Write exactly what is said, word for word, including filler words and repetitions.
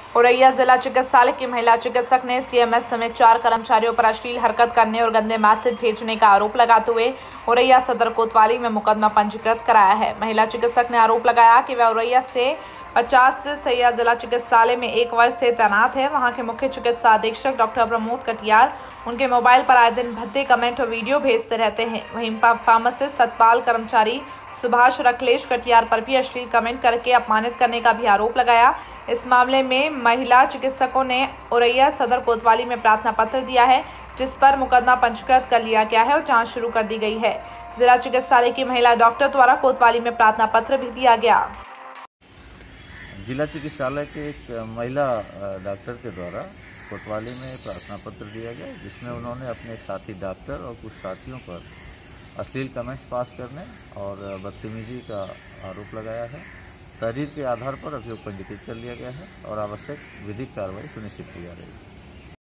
औरैया जिला चिकित्सालय की महिला चिकित्सक ने सीएमएस समेत चार कर्मचारियों पर अश्लील हरकत करने और गंदे मैसेज भेजने का आरोप लगाते हुए औरैया सदर कोतवाली में मुकदमा पंजीकृत कराया है। महिला चिकित्सक ने आरोप लगाया कि वह औरैया से पचास सैया जिला चिकित्सालय में एक वर्ष से तैनात है। वहां के मुख्य चिकित्सा अधीक्षक डॉक्टर प्रमोद कटियार उनके मोबाइल पर आए दिन भद्दे कमेंट और वीडियो भेजते रहते हैं। वहीं फार्मासिस्ट सतपाल कर्मचारी सुभाष रखलेश कटियार पर भी अश्लील कमेंट करके अपमानित करने का भी आरोप लगाया। इस मामले में महिला चिकित्सकों ने औरैया सदर कोतवाली में प्रार्थना पत्र दिया है, जिस पर मुकदमा पंजीकृत कर लिया गया है और जांच शुरू कर दी गई है। जिला चिकित्सालय की महिला डॉक्टर द्वारा कोतवाली में प्रार्थना पत्र भी दिया गया। जिला चिकित्सालय के एक महिला डॉक्टर के द्वारा कोतवाली में प्रार्थना पत्र दिया गया, जिसमें उन्होंने अपने साथी डॉक्टर और कुछ साथियों पर अश्लील कमेंट्स पास करने और बदतमीजी का आरोप लगाया है। तहरीर के आधार पर अभियोग पंजीकृत कर लिया गया है और आवश्यक विधिक कार्रवाई सुनिश्चित की जा रही है।